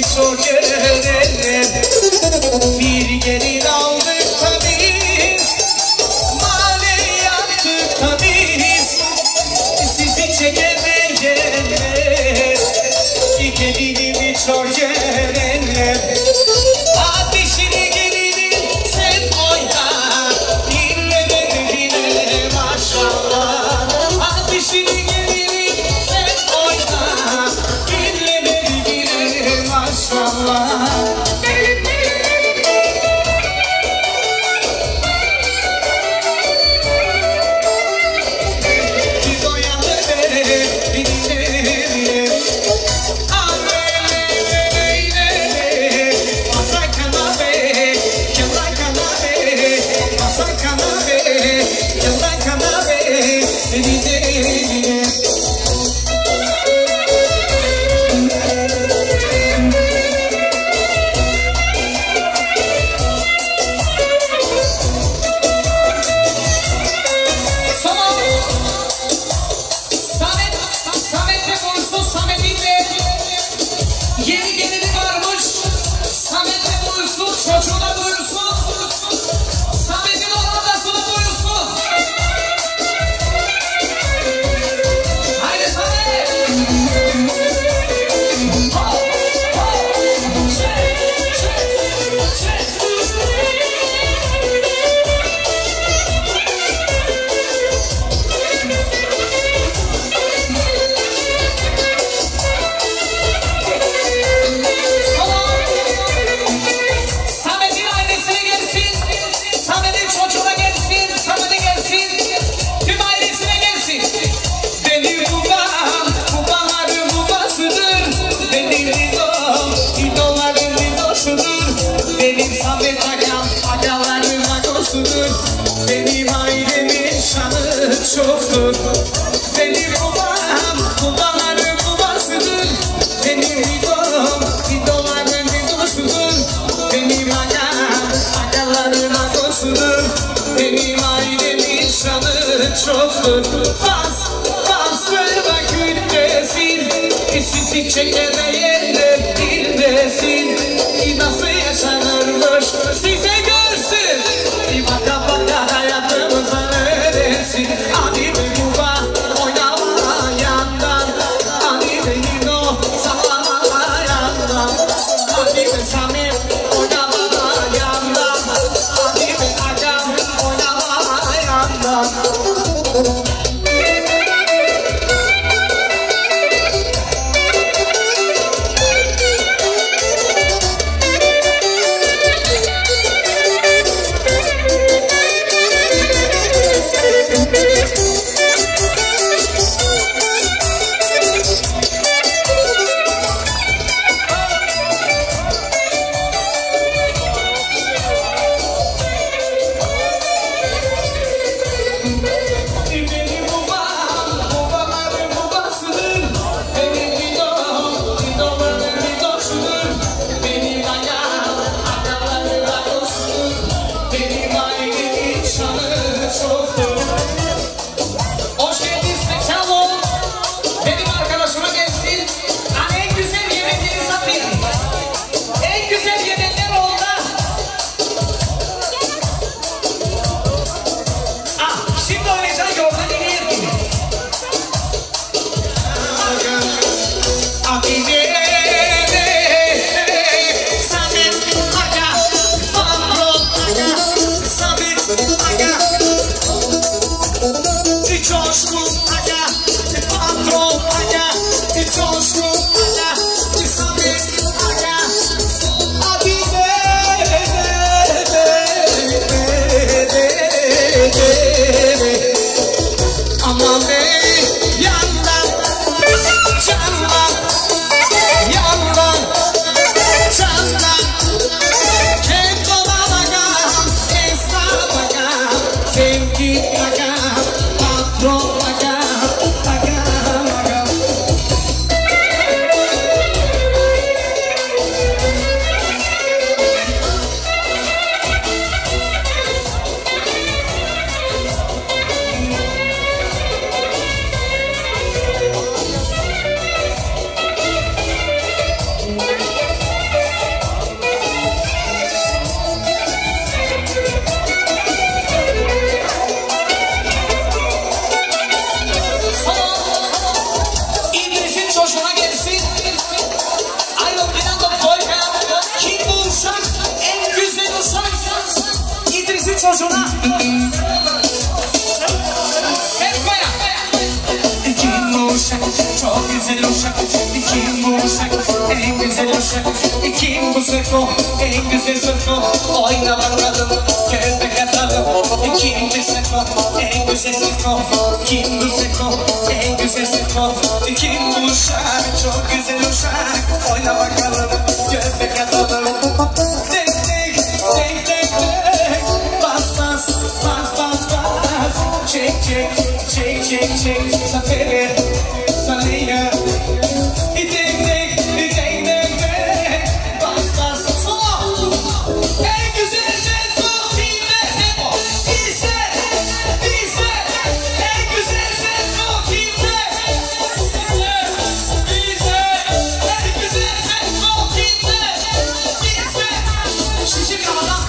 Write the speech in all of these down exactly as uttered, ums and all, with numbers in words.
zor görelim. Bir gelin aldık da biz, mane yaptık da biz, sizi çekemeyenler, bir gelinimi zor görelim. Ateşini gelinin sen oyna, dinle beni maşallah. Ateşini gelinin sen oyna, dinle beni maşallah. Benim ailemin şanı çoktur. Benim babam babaların babasıdır. Benim idolum idolların idosudur. Benim agam agaların agosudur. Benim ailemin şanı çoktur. Bas bastırma gülmesin, işsizlik çekemeyenler bilmesin. Nasıl yaşanırmış size görsün. Bir baka baka hayatımıza öğrensin. Hadi be baba oynama yandan, hadi be Nino sallama yandan, hadi be Samir oynama yandan, hadi be Agam oynama yandan. çocuğuna. Hep koya. Kim uşak, çok güzel uşak. Kim uşak, en güzel uşak. Kim bu sırko, en güzel sırko. Oyna bakalım, köpek atalım. Kim bu sırko, en güzel sırko. Kim bu sırko, en güzel sırko. Kim bu uşak, çok güzel uşak. Oyna bakalım, köpek atalım. Tek tek, tek tek tek. Bas bas, bas bas bas. Çek çek, çek çek çek. Safere, sarıya. Tek tek, tek tek tek. Bas bas, sola. En güzel sırko kimde? Tempo. Bize, bize. En güzel sırko kimde? Bize, en güzel sırko kimde? Bize. Şişir kafadan.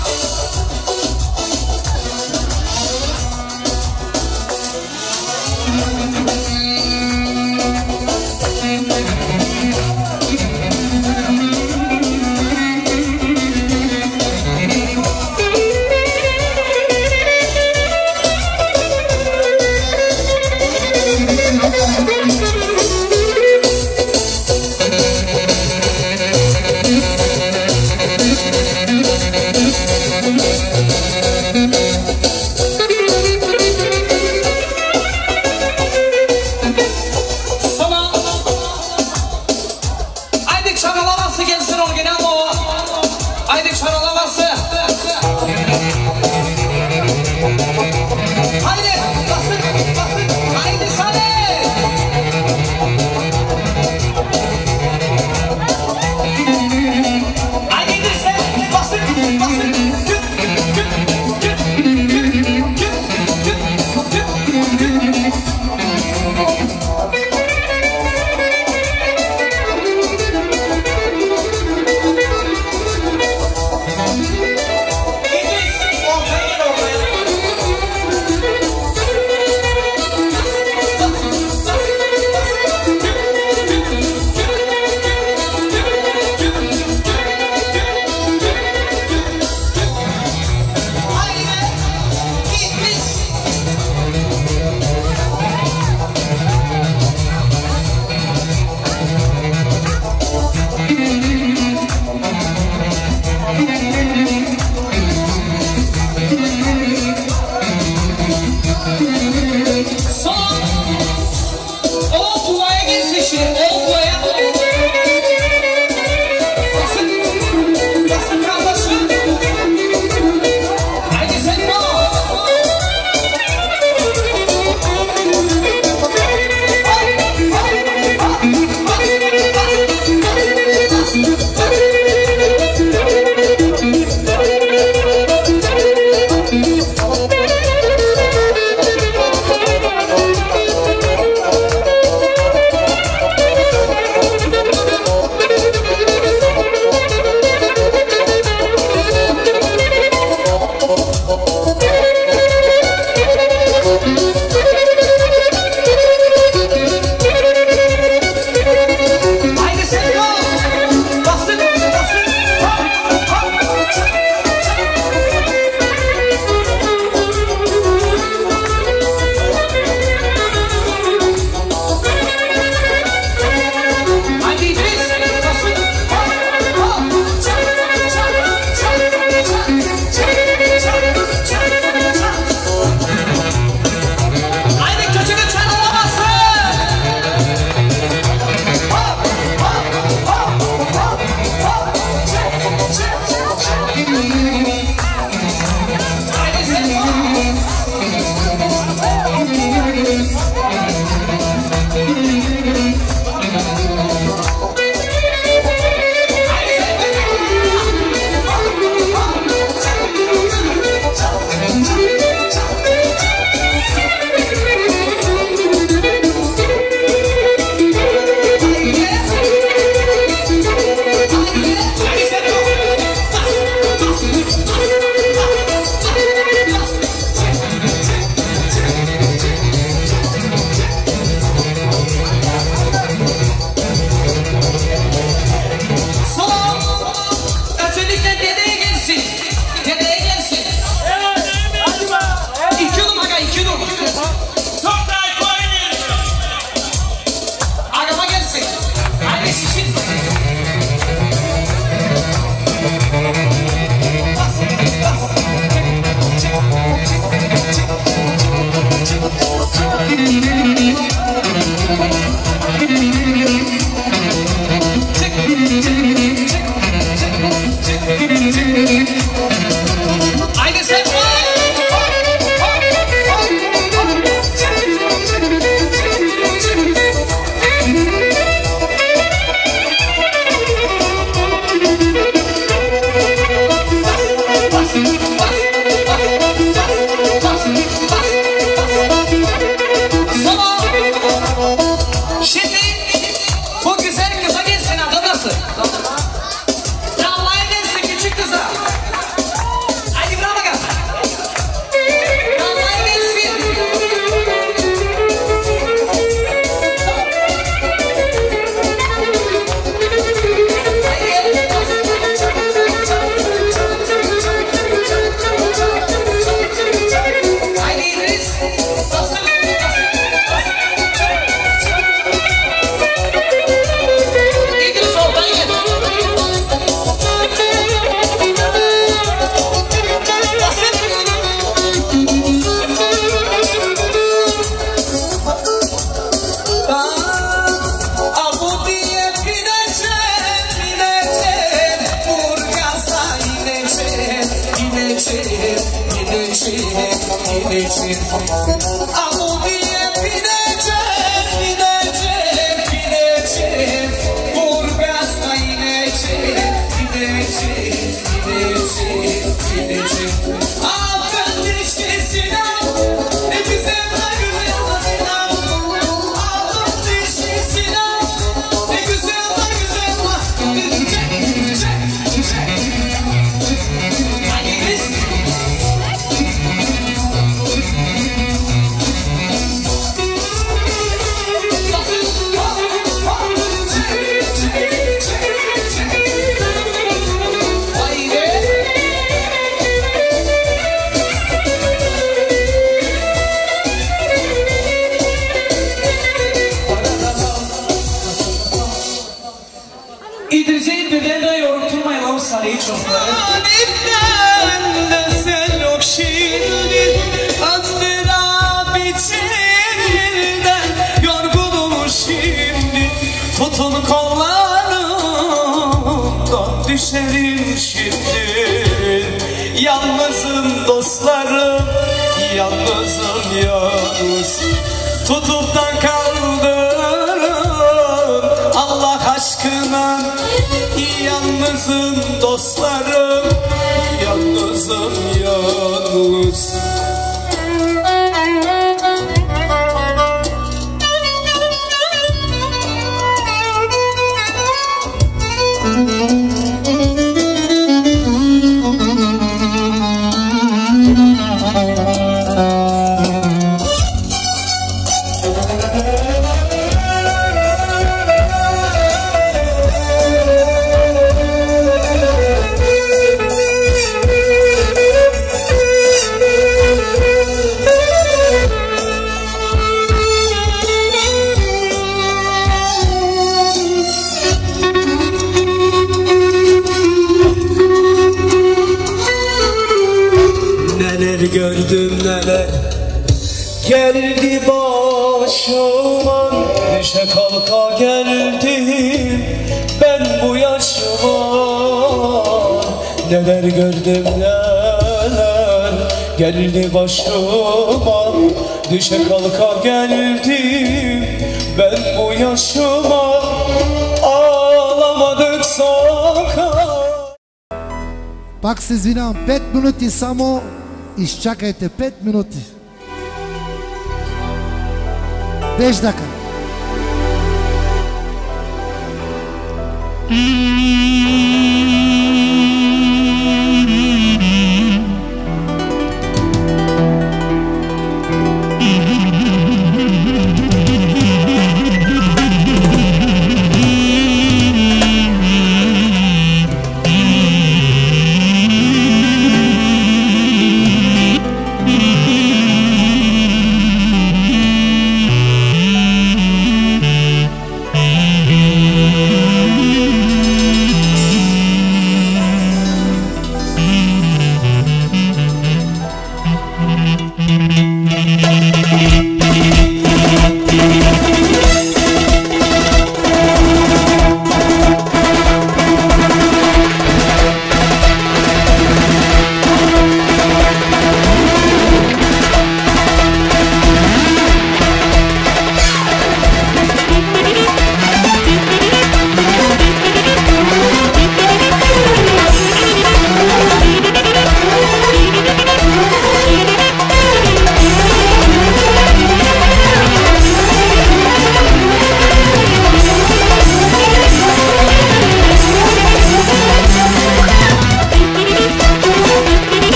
Tamam. Haydi çaralaması gelsin orijinal o. Haydi çaralaması. Haydi basın basın. Haydi sana. Haydi sen basın basın. Küt küt küt küt küt küt küt küt. İdris, gideceğim, gideceğim. Al diye gideceğim, gideceğim, gideceğim. Burgaz'da ineceğim, gideceğim, gideceğim, gideceğim. Altın dişli Sinan, ne güzel ne güzel Sinan. Altın dişli Sinan, ne güzel ne güzel var. Gideceğim, gideceğim, gideceğim. Hadi biz. İdris'i birden de yorulturmayalım sarıyı çocukları. Annemden de sen yok şimdi, azdırap içinden yorgunum şimdi. Tutun kollarımdan düşerim şimdi. Yalnızım dostlarım, yalnızım yalnız. Tutup da kaldırın Allah aşkına. Yalnızım dostlarım, yalnızım yalnız. Gördüm neler geldi başıma, düşe kalka geldim ben bu yaşıma. Neler gördüm neler geldi başıma, düşe kalka geldim ben bu yaşıma. Ağlamadık sokak. Пак се извинявам, пет минути само изчакайте, пет минути. Деждака.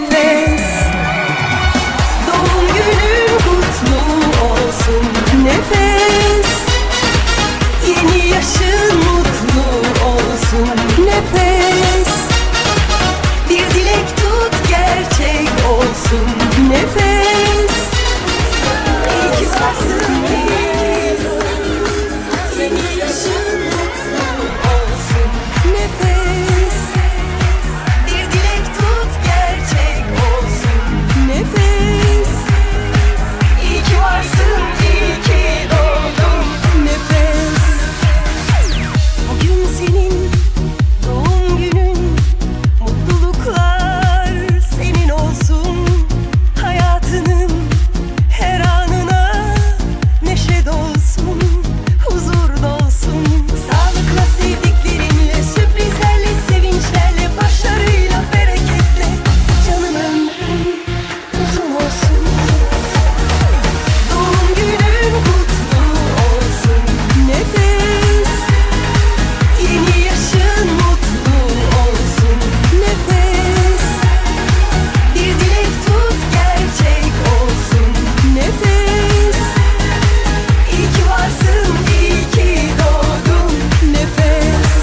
nefes. Doğum günün kutlu olsun nefes. Yeni yaşın mutlu olsun nefes. Bir dilek tut gerçek olsun nefes. İyi ki varsın nefes. Yeni yaşın mutlu olsun nefes. Bir dilek tut gerçek olsun nefes. İyi ki varsın, iyi ki doğdun nefes. Bugün senin doğum günün, mutluluklar senin olsun. Hayatının her anına neşe dolsun, huzur dolsun. Sağlıkla, sevdiklerinle, sürprizlerle, sevinçlerle, başarıyla, bereketle. Canım ömrün uzun olsun. Doğum günün kutlu olsun nefes. Yeni yaşın mutlu olsun nefes. Bir dilek tut gerçek olsun nefes. İyi ki varsın, iyi ki doğdun nefes.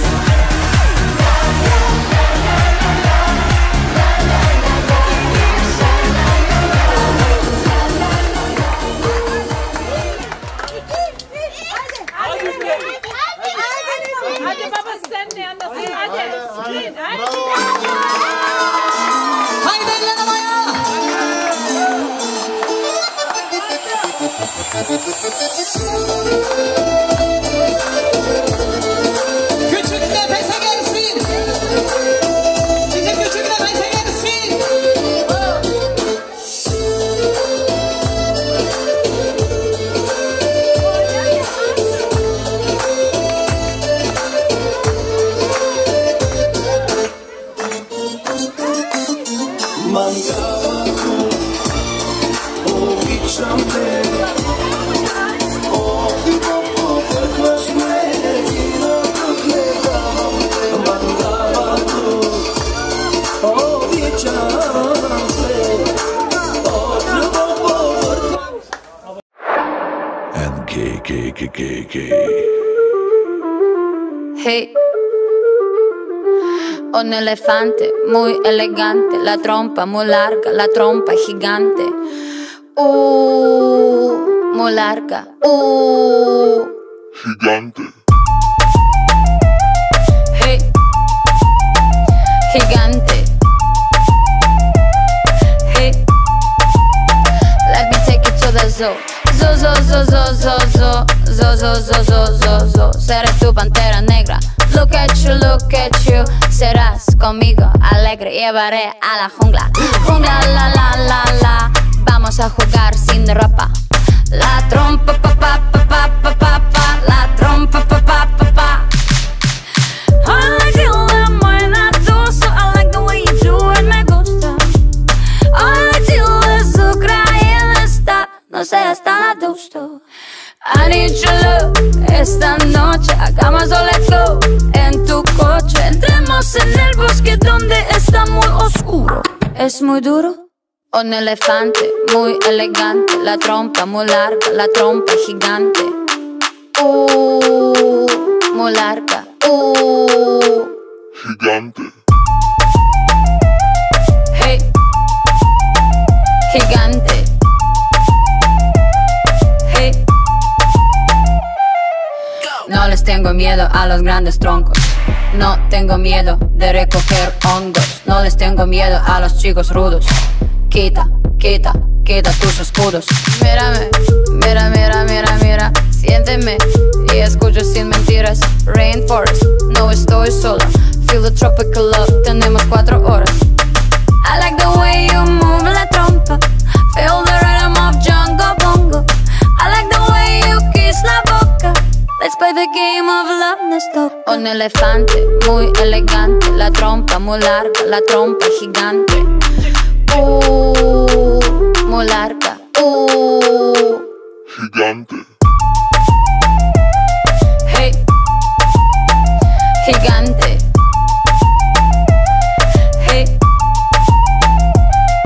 Hadi baba sen ne anlasın hadi. Hadi. Haydi ellerim ayağa. Küçük nefese gelsin. Bizim küçük nefese gelsin. And K K K K K. Hey, un elefante muy elegante, la trompa muy larga, la trompa gigante. Uh, muy larga. Uh, Gigante. hey, gigante. Hey, let me take you to the zoo. Zo, zo, zo, zo, zo, zo, zo, zo, zo, zo, zo, zo. Seré tu pantera negra. Look at you, look at you. Serás conmigo alegre, llevaré a la jungla. Jungla, la, la, la, la. Vamos a jugar sin ropa. La trompa, pa, pa, pa, pa, pa, pa, pa. La trompa, pa, pa, pa, pa. I like you, la buena tuso. I like the way you do it, me gusta. I like you, eso creí está. No seas tan adusto. I need your love esta noche. Hagamos o let's go en tu coche. Entremos en el bosque donde está muy oscuro. Es muy duro. Un elefante muy elegante, la trompa muy larga, la trompa gigante. Uh, muy larga. Uh, Gigante. hey, gigante. Hey. No les tengo miedo a los grandes troncos. No tengo miedo de recoger hongos. No les tengo miedo a los chicos rudos. Quita, quita, quita tus escudos. Mírame, mira, mira, mira, mira. Siénteme y escucho sin mentiras. Rainforest, no estoy sola. Feel the tropical love, tenemos cuatro horas. I like the way you move la trompa. Feel the rhythm of Jungle Bongo. I like the way you kiss la boca. Let's play the game of love, let's talk. Un elefante muy elegante, la trompa muy larga, la trompa gigante. Uh, muy larga. Uh, Gigante. hey, gigante. Hey,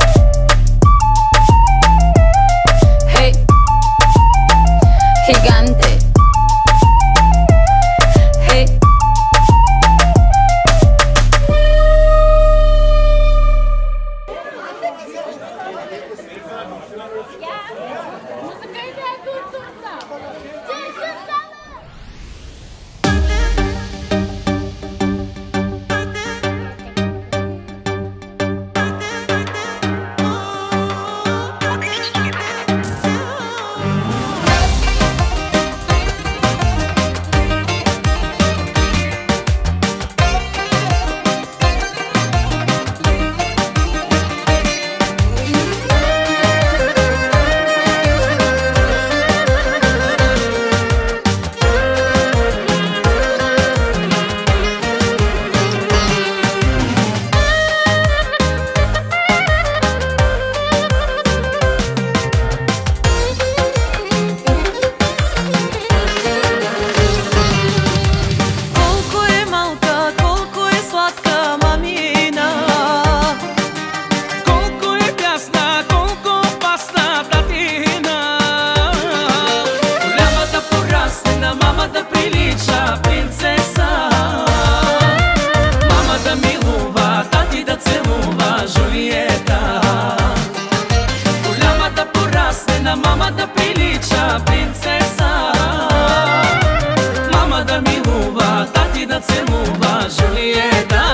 целува Жулиета.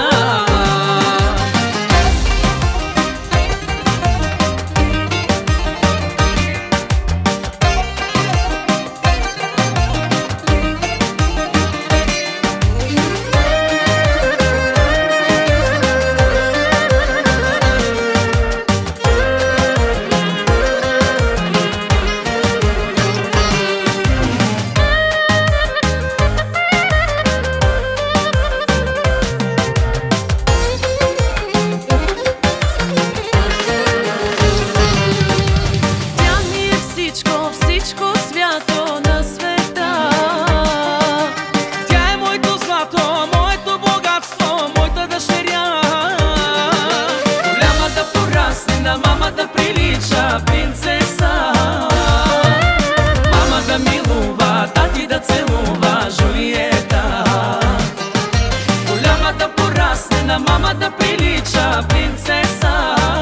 Mama da priliča princesa,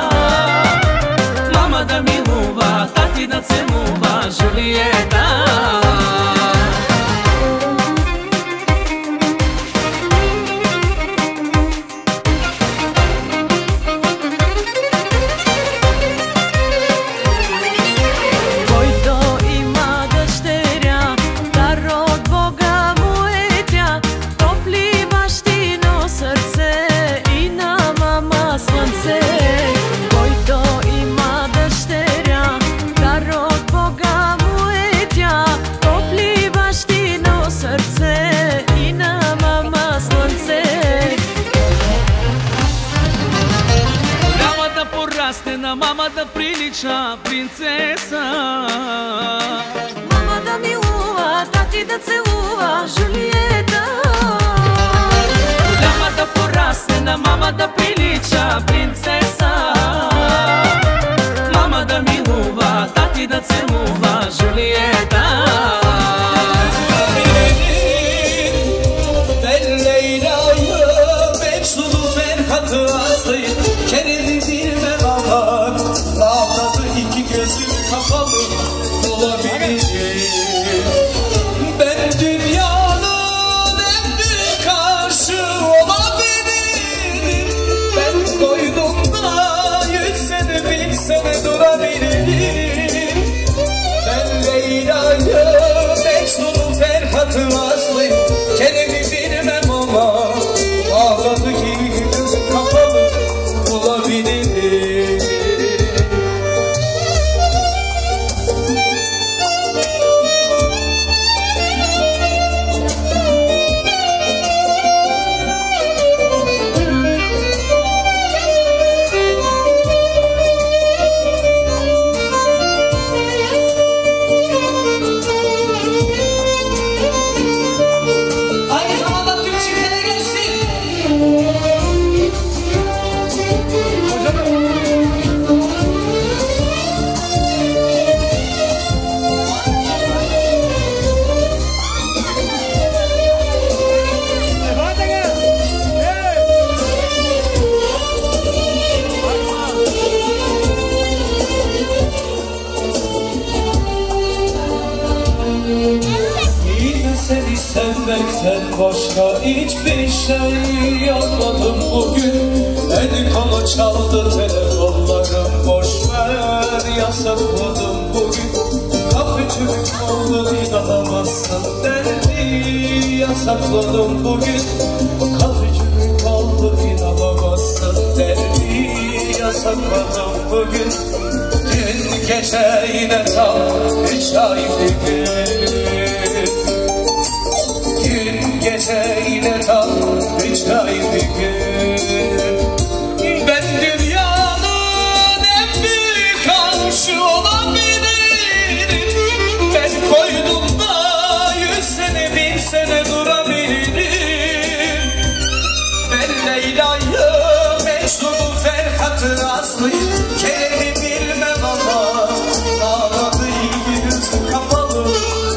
mama da miluva, tati da celuva Julijeta. Mama da priliča princesa, mama da miluva, tati da celuva Julijeta. Mama da porasne, mama da priliča princesa, mama da miluva, tati da celuva Julijeta. Ben Leyla'yı, Mecnun'u, Ferhat'ı, Aslı'yı, Kerem'i bilmem ama ağladı iki gözüm kapalı olabilir. Ben dünyanın en büyük aşığı olabilirim. Ben koynumda yüz sene bin sene durabilirim. Ben Leyla'yı, Mecnun'u, Ferhat'ı, Aslı'yı, Kerem'i bilmem ama ağladı iki gözüm kapalı olabilirim. Aynı zamanda tüm çiftlere gelsin. Yine seni sevmekten başka hiçbir şey yapmadım bugün. El kolu çaldı telefonlarım, boş ver yasakladım bugün. Kapıcılık oldu inanamazsın derdi, yasakladım bugün. Kapıcılık oldu inanamazsın derdi, yasakladım bugün. Dün gece yine tam üç aydı gün. Dün gece yine tam üç aydı gün. Ben dünyanın en büyük aşığı olabilirim. Ben koynumda yüz sene bin sene durabilirim. Ben Leyla'yı, Mecnun'u, Ferhat'ı, Aslı'yı, Kerem'i bilmem ama ağladı gözü kapalı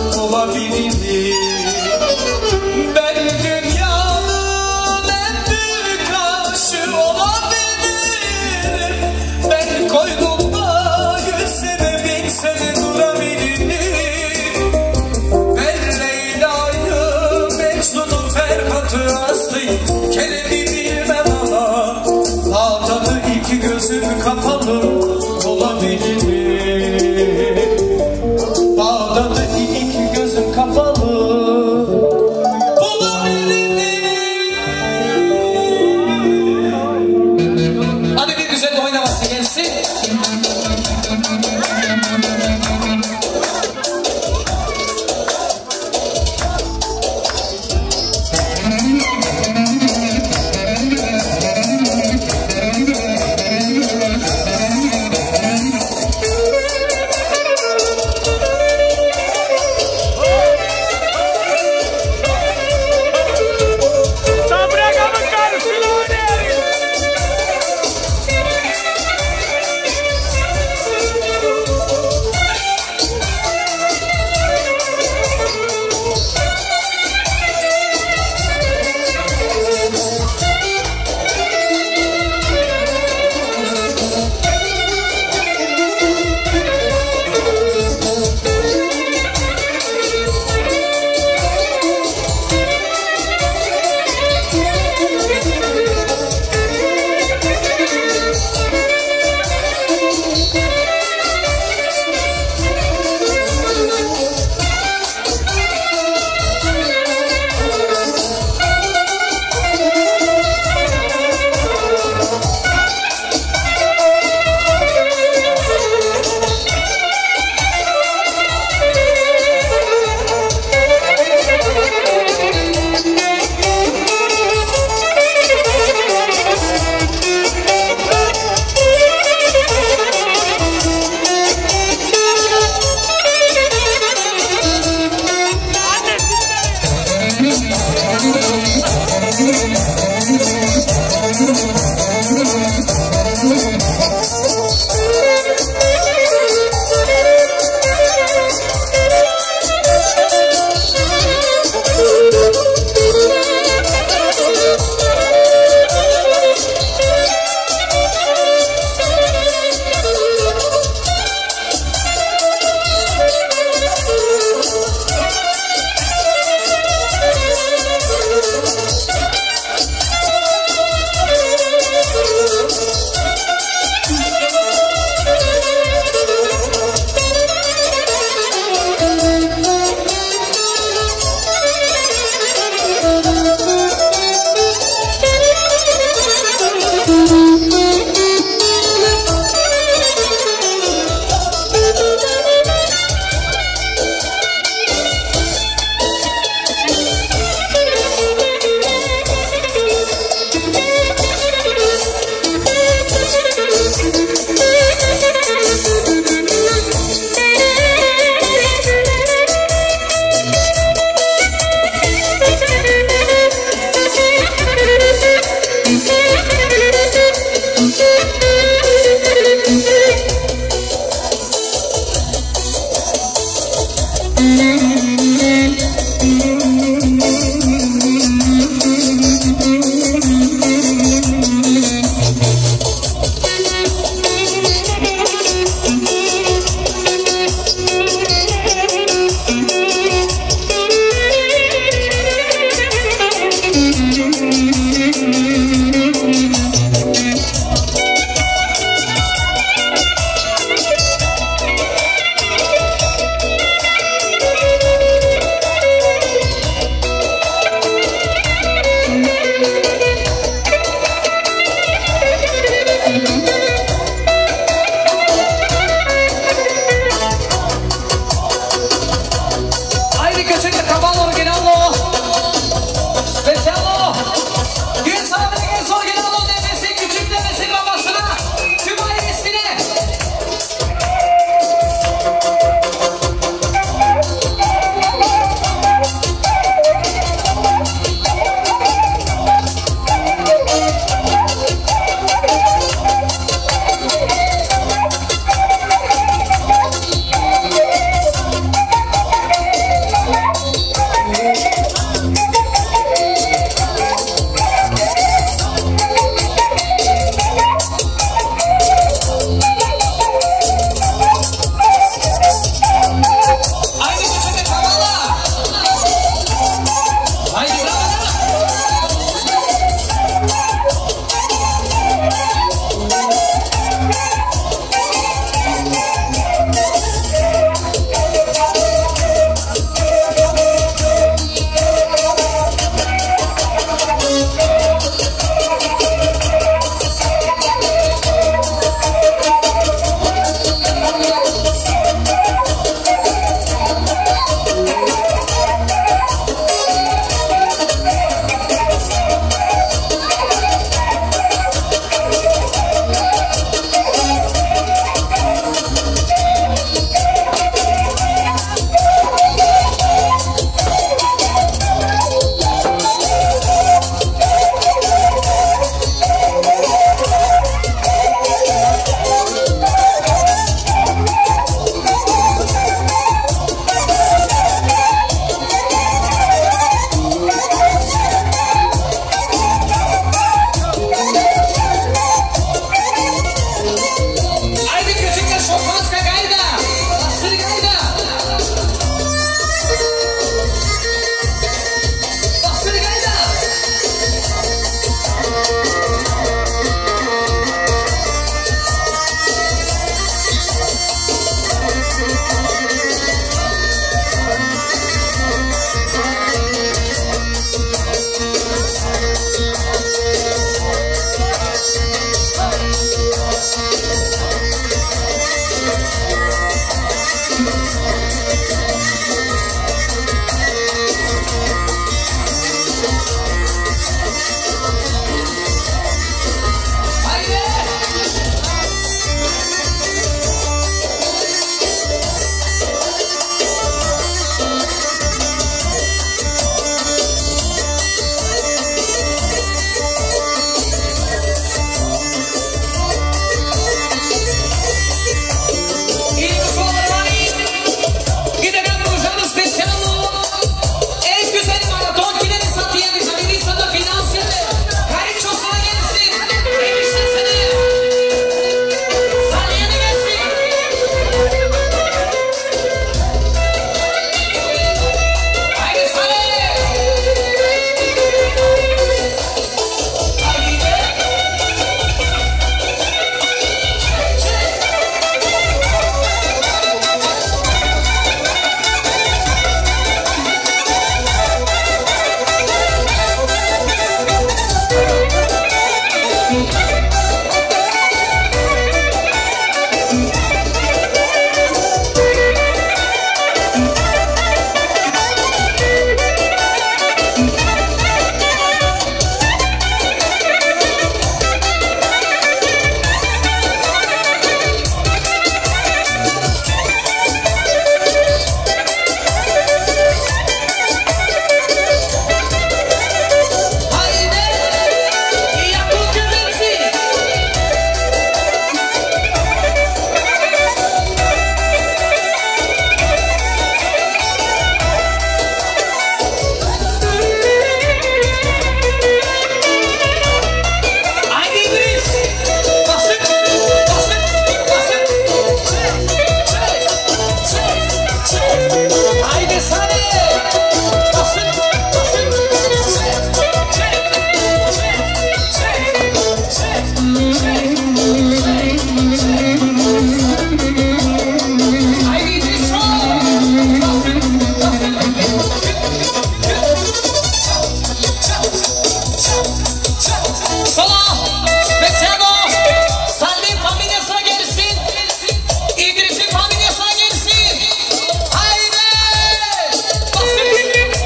Piace cavallo originale speciale Gün sahibi genç originale nefesi küçük nefesi gravasına tüm ailesine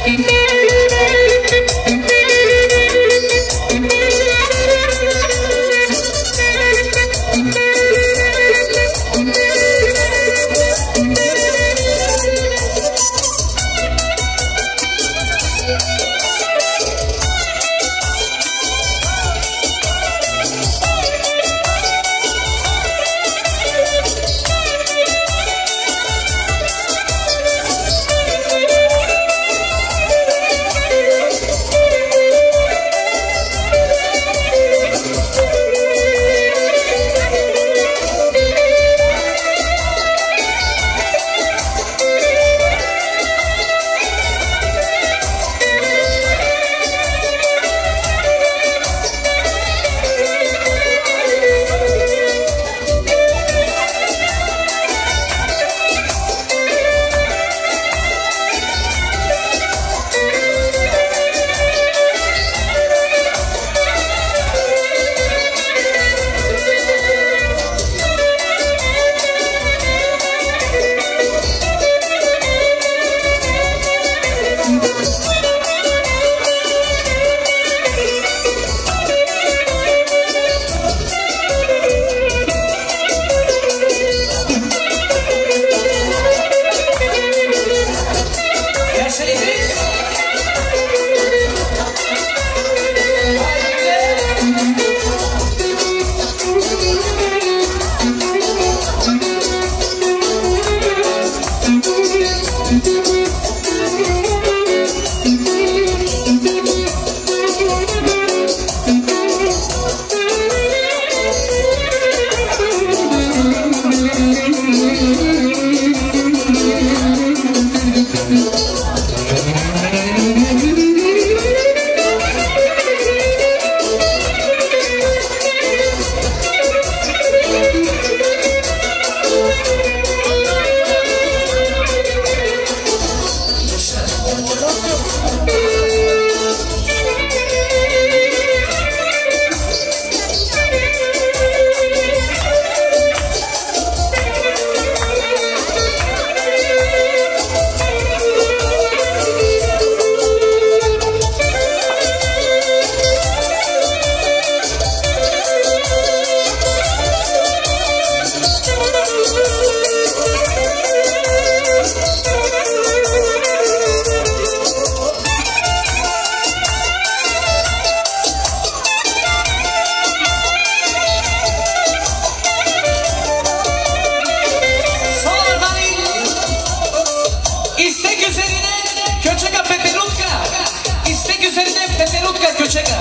Köçeka,